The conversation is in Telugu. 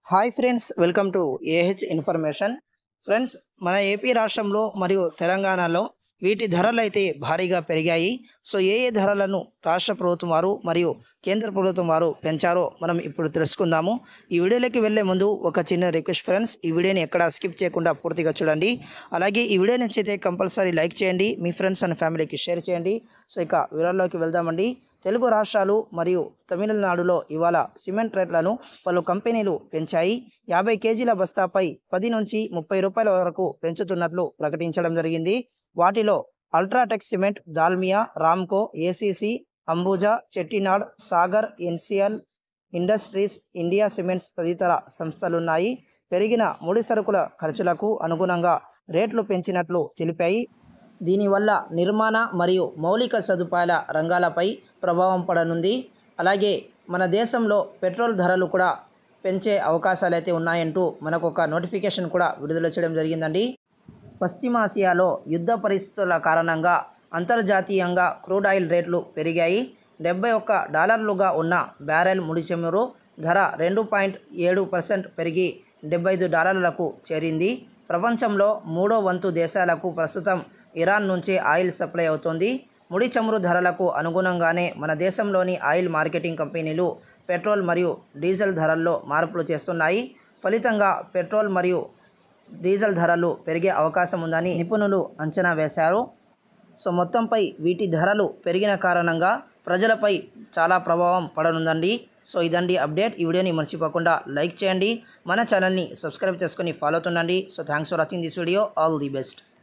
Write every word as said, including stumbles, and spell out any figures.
Hi friends, welcome to AH information. Friends, మన ఏపీ రాష్ట్రంలో మరియు తెలంగాణలో వీటి ధరలు అయితే భారీగా పెరిగాయి. సో ఏ ఏ ధరలను రాష్ట్ర ప్రభుత్వం వారు మరియు కేంద్ర ప్రభుత్వం వారు పెంచారో మనం ఇప్పుడు తెలుసుకుందాము. ఈ వీడియోలోకి వెళ్ళే ముందు ఒక చిన్న రిక్వెస్ట్ ఫ్రెండ్స్, ఈ వీడియోని ఎక్కడ స్కిప్ చేయకుండా పూర్తిగా చూడండి. అలాగే ఈ వీడియో నచ్చితే కంపల్సరీ లైక్ చేయండి, మీ ఫ్రెండ్స్ అండ్ ఫ్యామిలీకి షేర్ చేయండి. సో ఇక వివరాల్లోకి వెళ్దామండి. తెలుగు రాష్ట్రాలు మరియు తమిళనాడులో ఇవాళ సిమెంట్ రేట్లను పలు కంపెనీలు పెంచాయి. యాభై కేజీల బస్తాపై పది నుంచి ముప్పై రూపాయల వరకు పెంచుతున్నట్లు ప్రకటించడం జరిగింది. వాటిలో UltraTech Cement, Dalmia, Ramco, ACC, Ambuja, Chettinad, Sagar, NCL Industries, India Cements తదితర సంస్థలున్నాయి. పెరిగిన ముడి సరుకుల ఖర్చులకు అనుగుణంగా రేట్లు పెంచినట్లు తెలిపాయి. దీనివల్ల నిర్మాణ మరియు మౌలిక సదుపాయాల రంగాలపై ప్రభావం పడనుంది. అలాగే మన దేశంలో పెట్రోల్ ధరలు కూడా పెంచే అవకాశాలు అయితే ఉన్నాయంటూ మనకు ఒక నోటిఫికేషన్ కూడా విడుదల చేయడం జరిగిందండి. పశ్చిమాసియాలో యుద్ధ పరిస్థితుల కారణంగా అంతర్జాతీయంగా క్రూడ్ ఆయిల్ రేట్లు పెరిగాయి. డెబ్బై ఒక్క డాలర్లుగా ఉన్న బ్యారెల్ ముడి చమురు ధర రెండు పాయింట్ ఏడు పర్సెంట్ పెరిగి డెబ్బై ఐదు డాలర్లకు చేరింది. ప్రపంచంలో మూడో వంతు దేశాలకు ప్రస్తుతం ఇరాన్ నుంచే ఆయిల్ సప్లై అవుతోంది. ముడి చమురు ధరలకు అనుగుణంగానే మన దేశంలోని ఆయిల్ మార్కెటింగ్ కంపెనీలు పెట్రోల్ మరియు డీజిల్ ధరల్లో మార్పులు చేస్తున్నాయి. ఫలితంగా పెట్రోల్ మరియు డీజిల్ ధరలు పెరిగే అవకాశం ఉందని నిపుణులు అంచనా వేశారు. సో మొత్తంపై వీటి ధరలు పెరిగిన కారణంగా ప్రజలపై చాలా ప్రభావం పడనుందండి. సో ఇదండి అప్డేట్. ఈ వీడియోని మర్చిపోకుండా లైక్ చేయండి, మన ఛానల్ని సబ్స్క్రైబ్ చేసుకొని ఫాలో అవుతుండండి. So thanks for watching this video. All the best.